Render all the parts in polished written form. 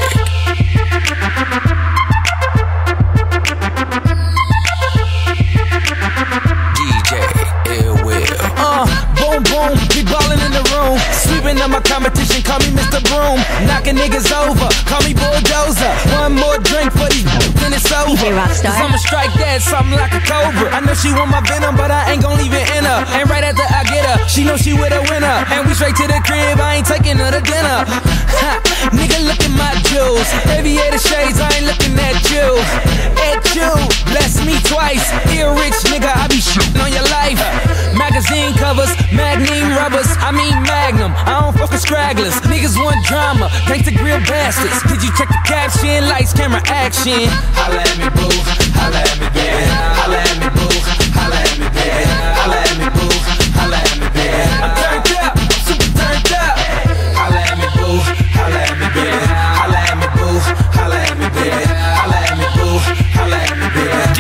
Boom, boom, be ballin' in the room. Sweeping up my competition, call me Mr. Broom. Knocking niggas over, call me Bulldozer. One more drink for these then it's over. Cause I'ma strike that, something like a cobra. I know she want my venom, but I ain't gon' leave it in her. And right after I get her, she know she with a winner. And we straight to the crib, I ain't taking her to dinner. Ha, nigga, look at my jewels. Aviator shades, I ain't looking at you. At you, bless me twice. Here rich nigga, I be shitting on your life. Magazine covers, magnum rubbers, I mean magnum. I don't fuck with stragglers. Niggas want drama, thanks to grill bastards. Did you check the caption? Lights, camera, action. Holla at me, boo. Holla at me, yeah. Holla at me, boo. Holla at me, yeah. Holla at me, boo. Holla at me, yeah. I'm turned up, I'm super turned up. Holla at me, boo. Holla at me, yeah. Holla at me, boo. Holla at me, yeah. Holla at me, boo. Holla at me, yeah.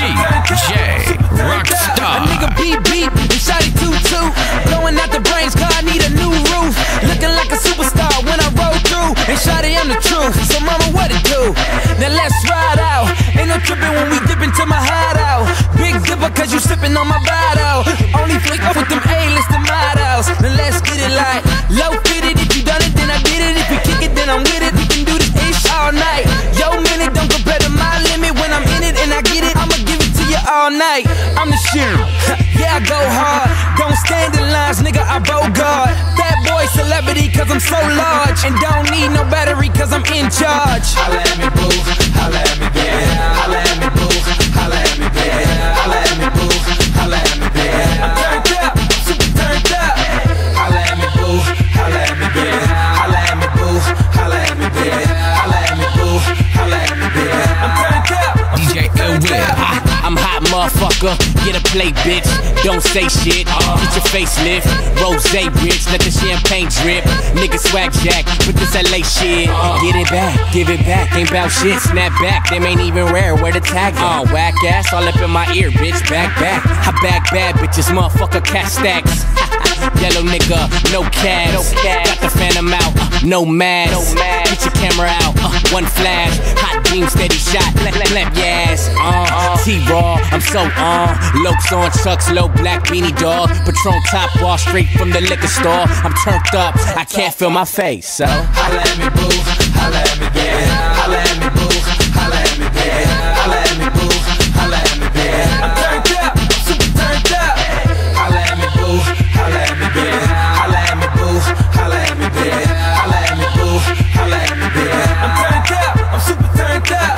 DJ Rockstar. A nigga beep beep and shotty toot toot. Blowing out the brains, car I need a new roof. Looking like a superstar when I roll through. And shotty, I'm the truth. So mama, what it do? Now let's ride out. Ain't no tripping when we dip into my hideout. Big dipper cause you sipping on my bottle. Only flick up with them A-list and models. Now let's get it like low fitted. If you done it, then I did it. If you kick it, then I'm with it. We can do this ish all night. Yo minute don't compare to my limit. When I'm in it and I get it, I'ma give it to you all night. I'm the shit. Yeah, I go hard. Don't stand in lines, nigga, I bogart. That boy celebrity cause I'm so large. And don't need no battery cause I'm in charge. Holla at me, boo. Holla at me, yeah. Holla at me, boo. Holla at me, yeah. Holla at me, boo. Holla at me, yeah. I'm turned up, I'm super turned up. Holla at me, boo. Holla at me, yeah. Holla at me, boo. Holla at me, yeah. Holla at me, boo. Holla at me, yeah. I'm turned up, I'm DJ super turned up. I'm hot, motherfucker. Get a plate, bitch. Don't say shit. Get your facelift. Rose rich, let the champagne drip. Nigga swag jack with this LA shit. Get it back, give it back. Ain't bout shit. Snap back, them ain't even rare. Where the tag at? Whack ass all up in my ear, bitch. Back. I bag bad bitches, motherfucker. Cash stacks. Yellow nigga, no cash. Got the phantom out, no mask. Get your camera out, one flash. Hot beam, steady shot. Clamp your ass. T-Raw, I'm so on. Lokes on chucks, low black beanie dog. Patron top wall straight from the liquor store. I'm turned up, I can't feel my face, so holla at me, boo. Holla at me, yeah. Holla at me, boo. Holla at me, yeah. Holla at me, boo. Holla at me, yeah. I'm turned up, I'm super turned up. Holla at me, boo. Holla at me, yeah. Holla at me, boo. Holla at me, yeah. Holla at me, boo. Holla at me, yeah. I'm turned up, I'm super turned up.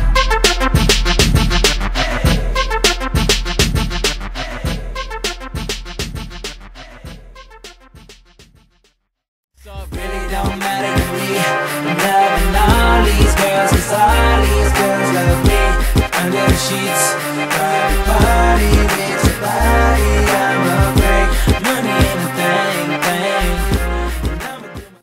Really don't matter to me. I'm loving all these girls, 'cause all these girls love me. Under the sheets,